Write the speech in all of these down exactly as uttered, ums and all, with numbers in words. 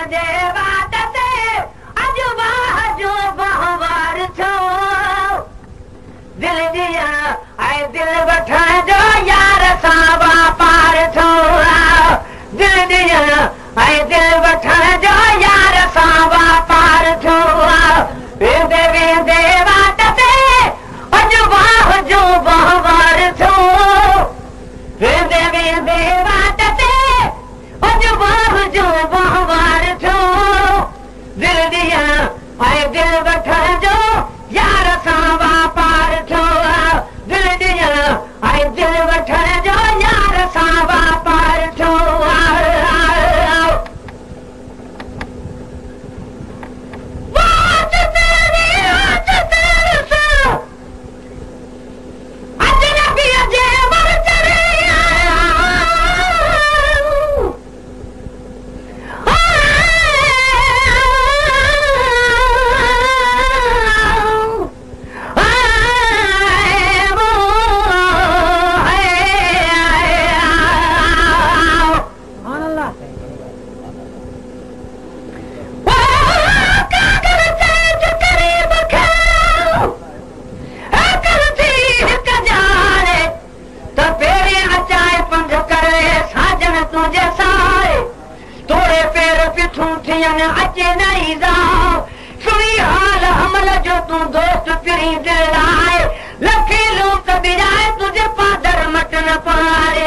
वेंदे वाट ते अॼु वाह जो बहवार थियो दिल दिया ऐं दिल वठण जो यार सां वापार थियो दिल दिया ऐं दिल वठण जो यार सां वापार थियो वेंदे वेंदे वाट ते अॼु वाह जो बहवार थियो वेंदे वेंदे वाट ते अॼु वाह जो बहवार थियो दिल दिया ऐं दिल वठण जो यार सां वापार थियो दिल दिया ऐं दिल वठण जो यार सां वापार थियो अचे नहीं जाओ सुनी हाल हमल जो तू दोस्त फिरी दिल आए लखे लोग बिराए तुझे पादर मट न पारे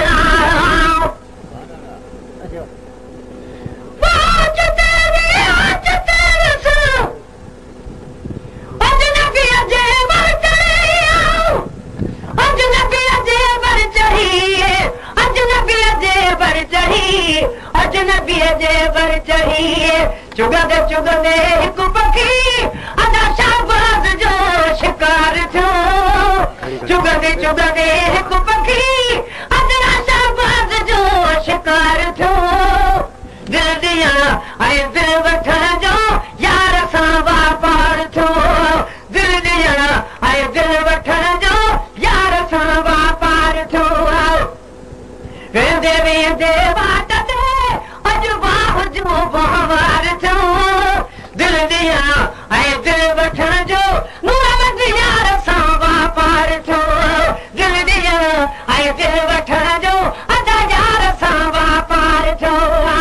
अजनबीअ जे बर चढ़ी चुगंदे चुगंदे हिकु पखी अदा शाहबाज़ जो शिकार थियो चुगंदे चुगंदे हिकु पखी अदा शाहबाज़ जो शिकार थियो दिल दिया ऐं दिल वठण जो यार सां वापार थियो दिल दिया ऐं दिल वठण जो यार सां वापार थियो वेंदे वेंदे वाट ते अॼु वाह जो बहवार थियो दिल दिया ऐं दिल वठण जो मुहम्मद यार सां वापार थियो दिल दिया ऐं दिल वठण जो अदा यार सां वापार थियो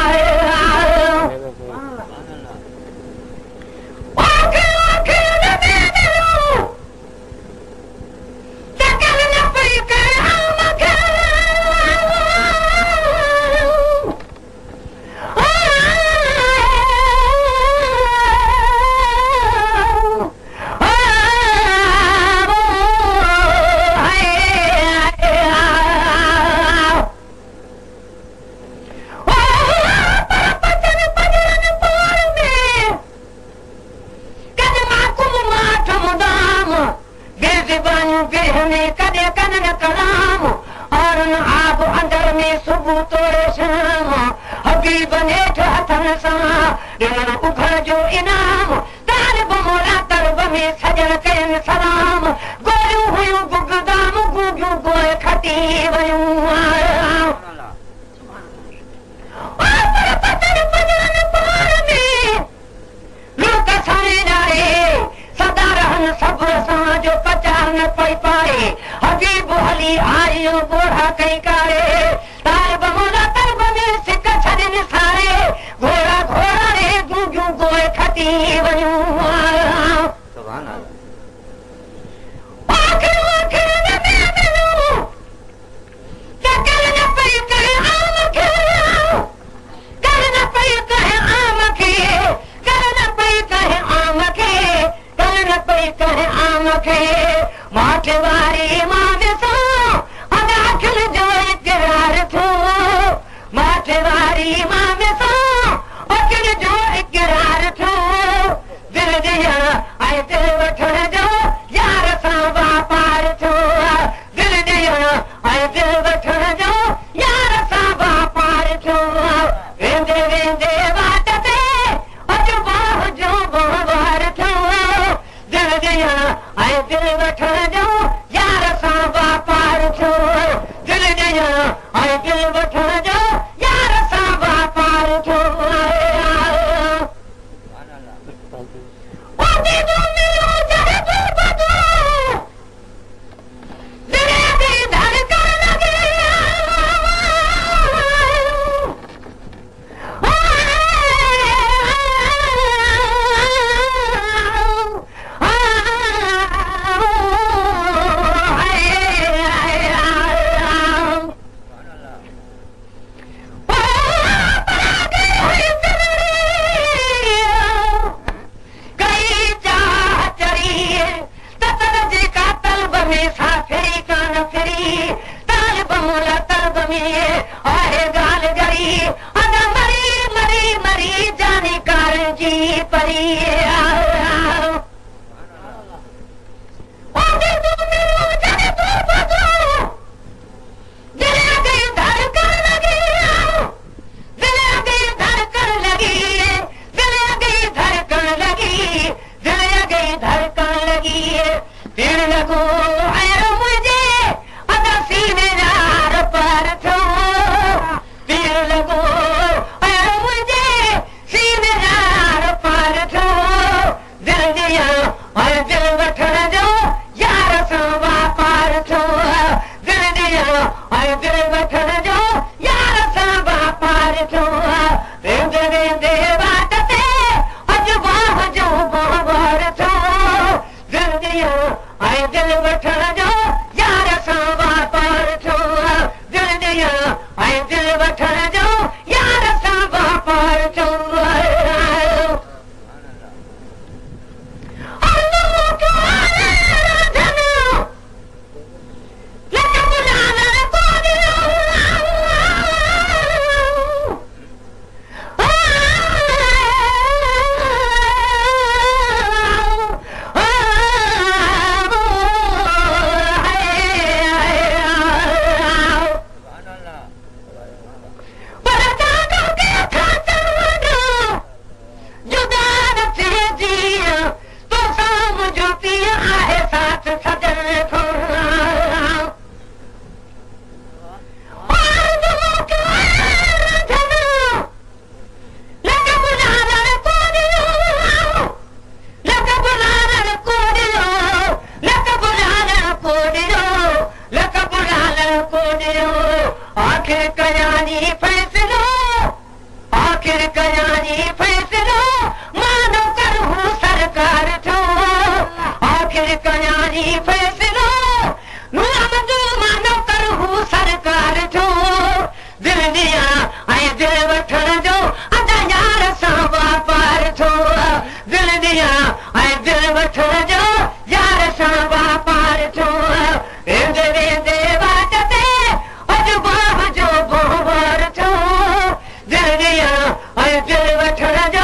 उभर जो इनाम तालिब मोला तरब में सजन कयन सलाम गोरियूं हुयूं गुगदाम गूंगियूं गोए खटी वयूं लोक साईं ॾाढे सदा रहन सब्र सां जो पचार न पई पाए हबीब हली आयो गोढ़ा कई कारे तालिब मोला तरब में सिक छॾनि सारे घोड़ा घोड़ा रे गूंगियूं गोए खटी वयूं सुभान अल्लाह आखिर आखिर न मिलूं कर न पई कहे आम खे कर न पई कहे आम खे कर न पई कहे आम खे कर न पई कहे आम खे माठ वारी मां ॾिसो अदा अखिल जो इक़रार थियो माठ वारी मां ॾिसो अखिल जो इक़रार थियो दिल दिया ऐं दिल वठण जो यार सां वापार थियो दिल दिया ऐं दिल वठण जो यार सां वापार थियो वेंदे वेंदे वाट ते अॼु वाह जो बहवार थियो दिल दिया ऐं दिल वठण जो यार सां वापार थियो दिल दिया ऐं दिल वठण जो यार सां वापार मामूल तरब में आहे गाल गरी अदा मरी मरी मरी जाने कार जी परी I